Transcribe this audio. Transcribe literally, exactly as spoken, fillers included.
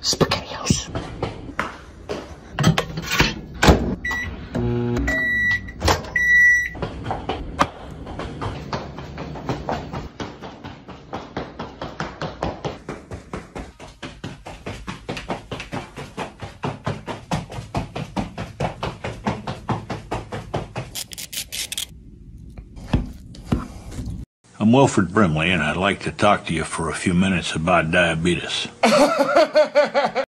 SpaghettiOs. I'm Wilfred Brimley, and I'd like to talk to you for a few minutes about diabetes.